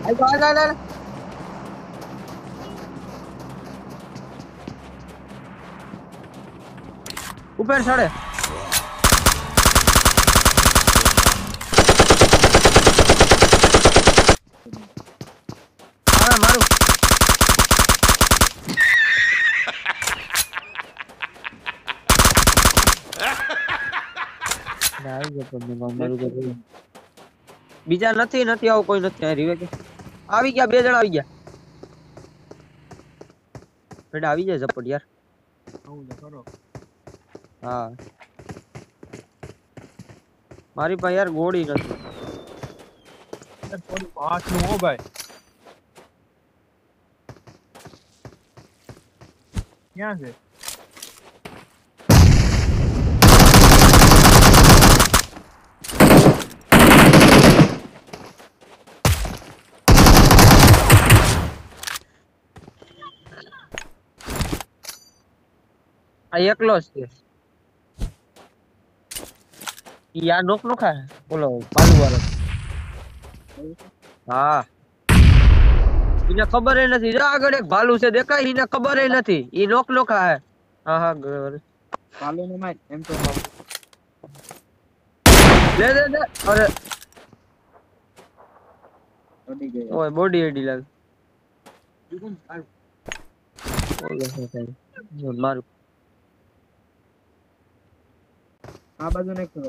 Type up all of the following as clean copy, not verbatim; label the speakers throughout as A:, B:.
A: आइ ऊपर चढ़े मारू बीजा નથી નથી આવો કોઈ નથી રીવે કે આવી ગયા બે જણા આવી ગયા બેટા આવી જાય ઝપટ યાર આવું જ કરો હા મારી પાસે યાર ગોળી નથી થોડી પાસ નું હો ભાઈ ક્યાં છે આ એકલો જ છે ઈ આ નોક નો ખાય બોલો બાલુ વાળો હા એને ખબર ય નથી જો આગળ એક ભાલુ છે દેખાય એને ખબર ય નથી ઈ નોક નો ખાય હા હા ભાલુ ને માર એમ તો લે લે લે અરે બોડી ગઈ ઓય બોડી એડી લાગ મારું આ બાજુ ને ખબર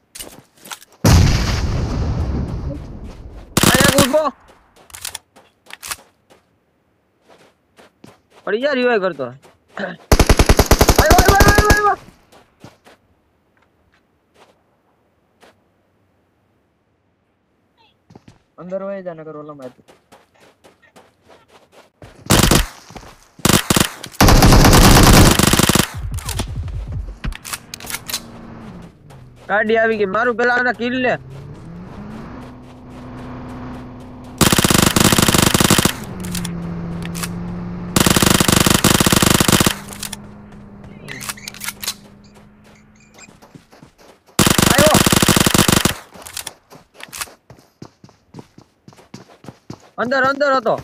A: આયા ઉભો પડી જા રિવાઇવ કરતો આયો अंदर वही जाने करो लो मैच गाड़ी આવી ગઈ મારું પેલા આના કિલ લે આયો અંદર અંદર હતો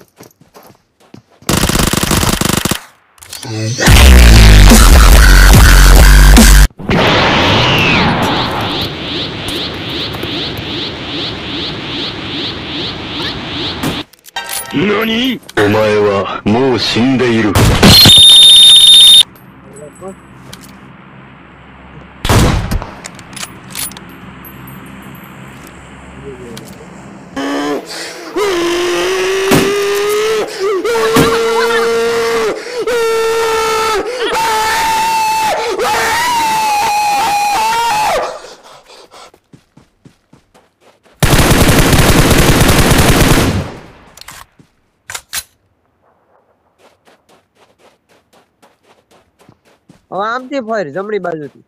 B: 何？お前はもう死んでいる。
A: હવે આમથી ફર જમણી બાજુથી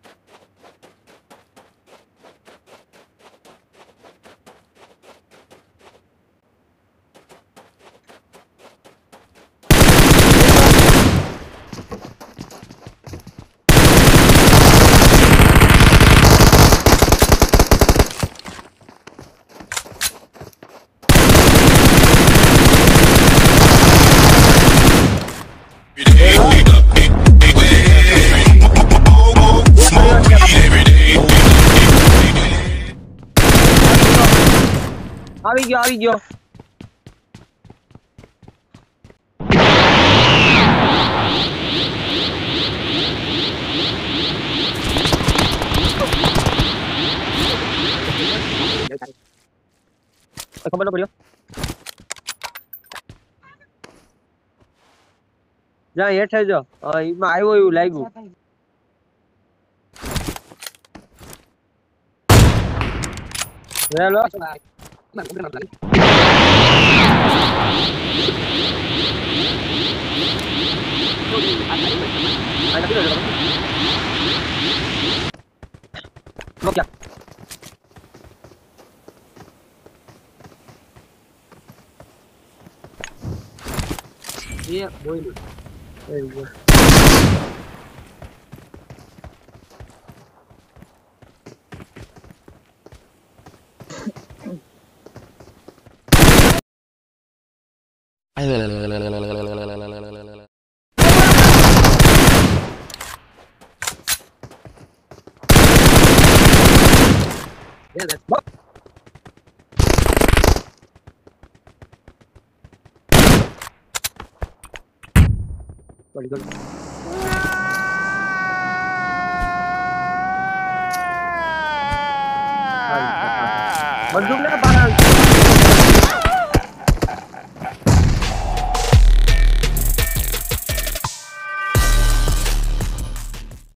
A: આવી ગયો આવી ગયો ખબર ન પડ્યો જા હેઠે જો એમાં આવ્યો એવું લાગ્યું હેલો क्या ये बोल Yeah, let's go. Sorry, sorry. बंदूक ले बारह